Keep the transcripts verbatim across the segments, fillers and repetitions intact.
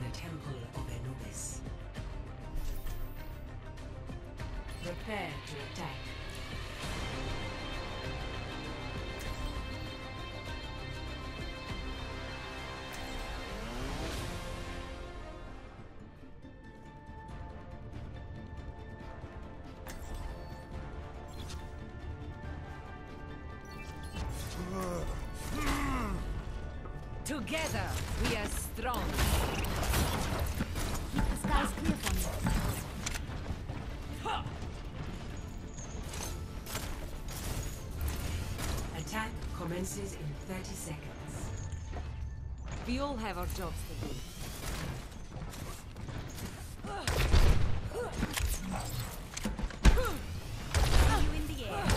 the Temple of Anubis. Prepare to attack. Together, we are strong. Keep the skies clear for me. Attack commences in thirty seconds. We all have our jobs to do. You in the air.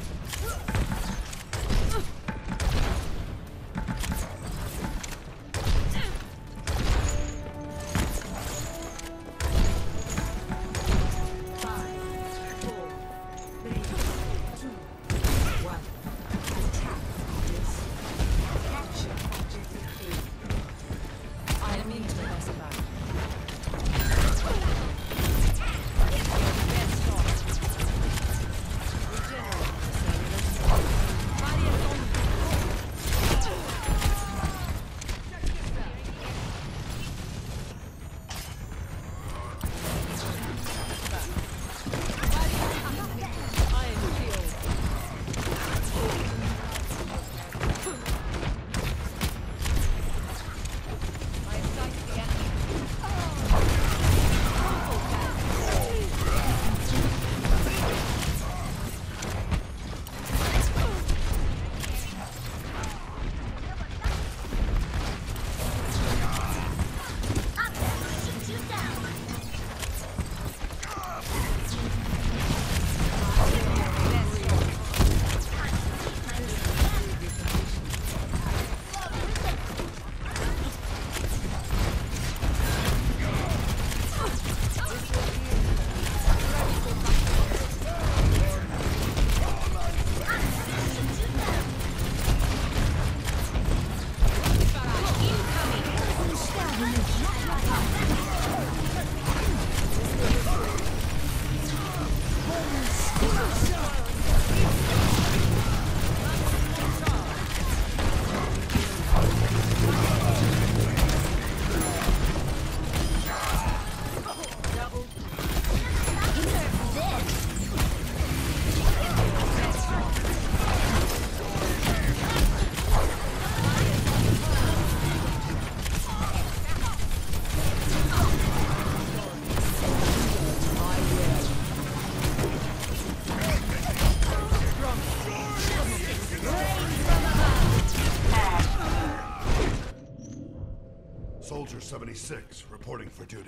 Soldier seventy-six, reporting for duty.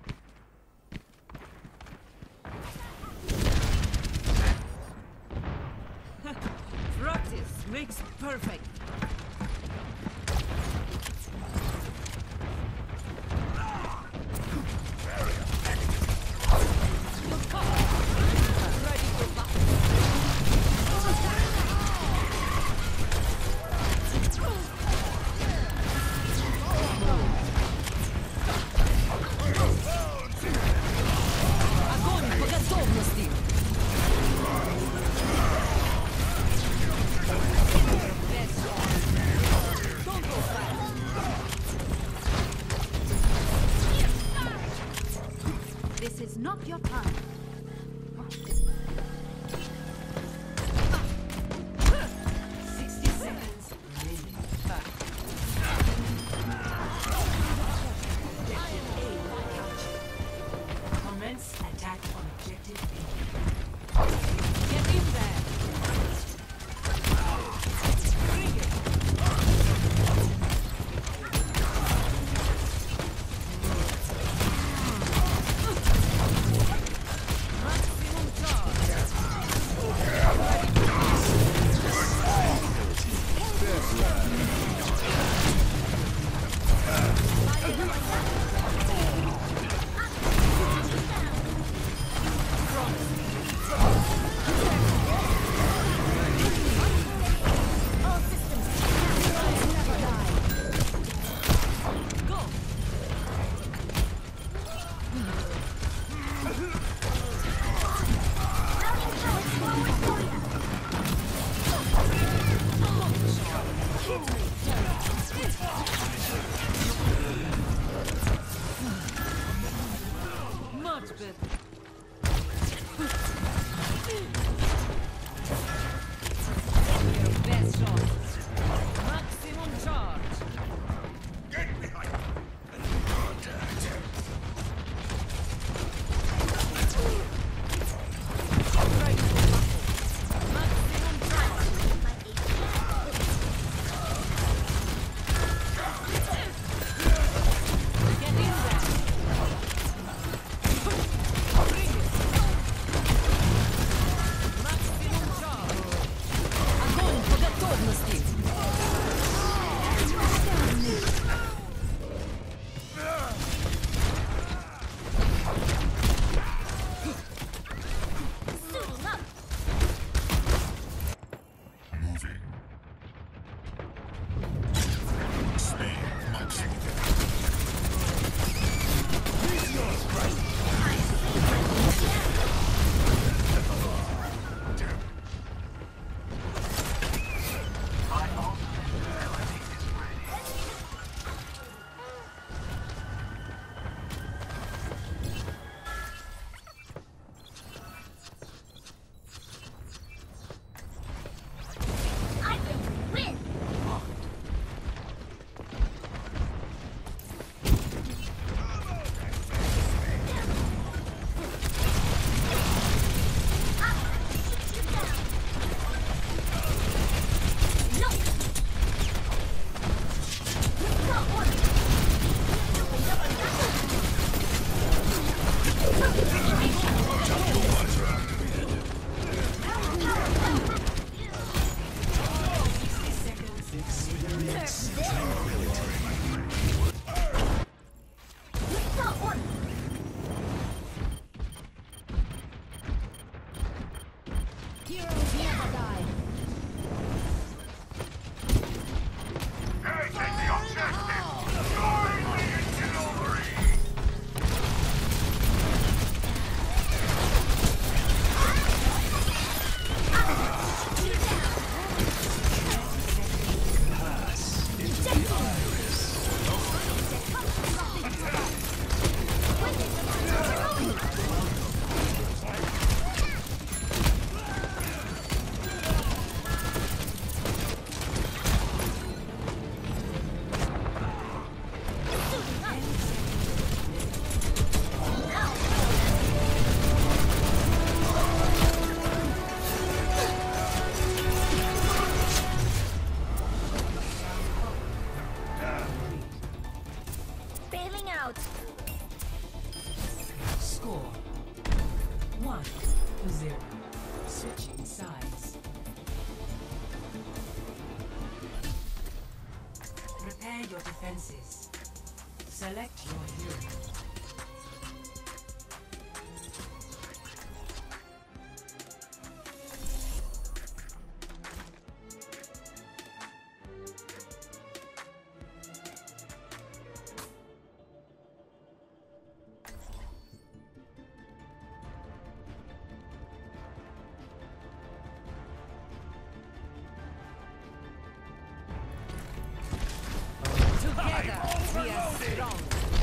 Practice makes perfect. This is not your time. sixty seconds remaining. Objective A captured. Commence attack on objective B. Get in there. Bring it. spotted. Your best shot. Maximum charge. Get behind me! Maximum charge. Get in there. Bring it. Maximum charge. Огонь по готовности. Suiting up. Moving. Speed maximum. I will win. No. Not one. Not one. Heroes never die. Hey, take the objective! Join me in glory! Bailing out. Score one to zero. Switching sides. Prepare your defenses. Select your hero. Together, we are strong.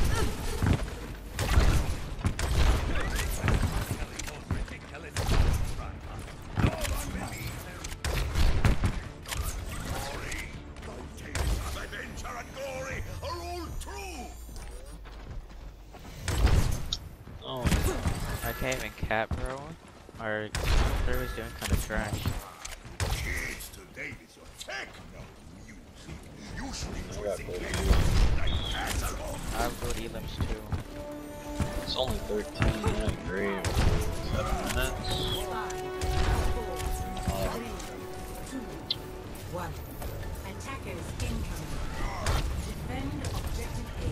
Adventure and glory are all true! Oh, I can't even cap, bro. Our server's doing kind of trash. Kids today is your techno music. You should enjoy the gold game like catalog. I have good elims too. It's only thirteen, not great. Seven minutes. Five, four, three, two, one. Attackers incoming. Defend objective A.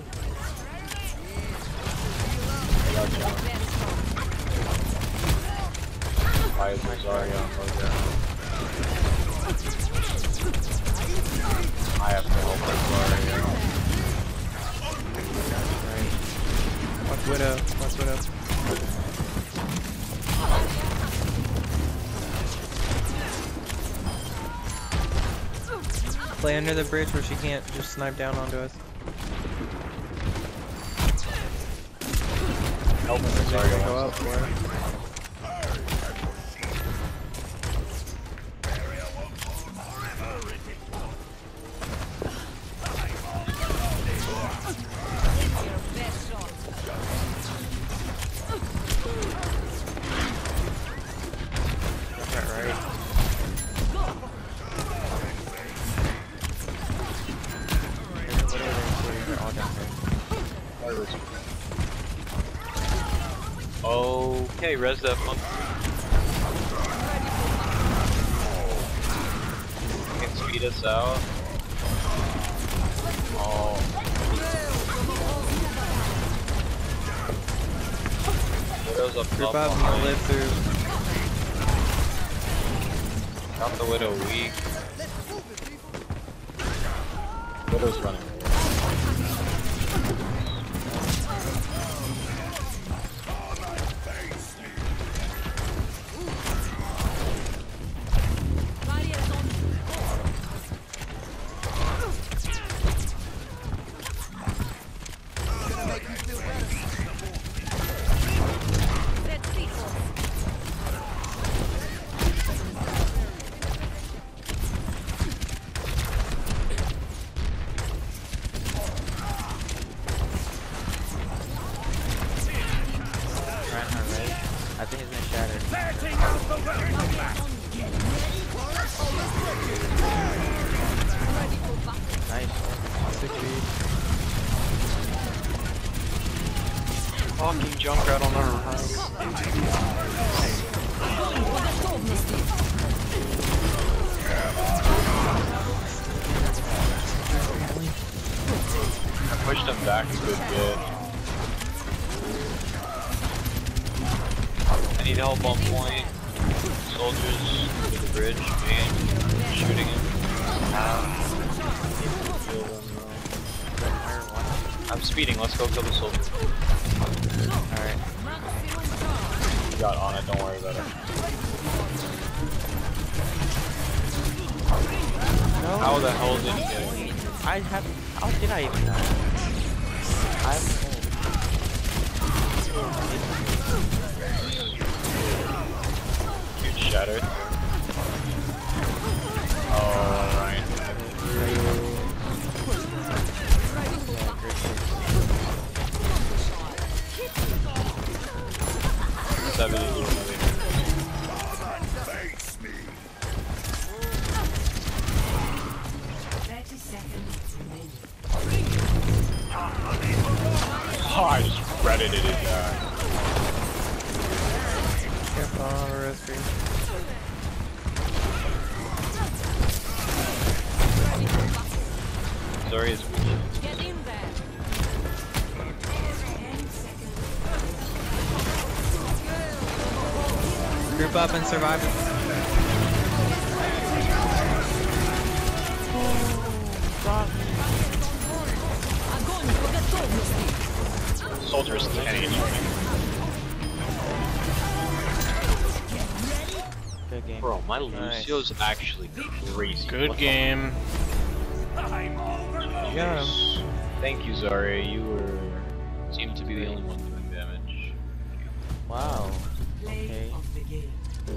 I got you. Pfizer's already on low ground. I have to help my Zarya. Watch Widow, watch Widow. Play under the bridge where she can't just snipe down onto us. Help me. they Sorry, gonna I go want out for it. Your best shot. Right, right. There's a little there, they're all down there. Okay, res that funk. You can speed us out. Oh. Widow's up Group top up and behind. live through. Got the Widow weak. Widow's running. Barriers on. Red sequels. Ran her right. I think he's gonna shatter. Nice. Six feet. Fucking Junkrat on the right. I pushed him back a good bit. I need help on point. Soldiers to the bridge, man. Shooting him. Kill them, though. I'm speeding, let's go kill the soldier. Alright. You got on it, don't worry about it. No. How the hell did you get it? I have. How did I even die? I'm. Huge shattered. Oh, Ryan. seventy. Face me. thirty seconds remaining. Oh, I just credited it, yeah. Careful on the rest of Sorry, it's Get in there. ten seconds. you. Group up and survive. Огонь по готовности. soldiers ten H P. Good game. Bro, my Nice. Lucio's actually crazy. Good What the game. You got him. Thank you, Zarya. You were seemed to be the only one doing damage. Wow. Play Okay. of the game.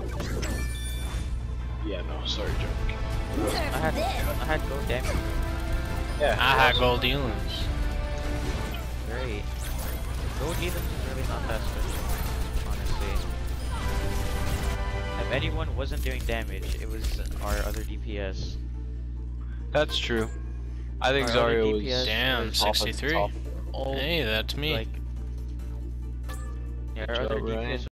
Yeah, no, sorry, joke. I had. I had gold damage. Yeah, I had gold dealings. Great. Gold Demons is really not that special, honestly. If anyone wasn't doing damage, it was our other D P S. That's true. I think Our other Zarya D was P S Damn, was top of- sixty-three. top. all Hey, that's me. like. Yeah, Good our other job, D P S Ryan.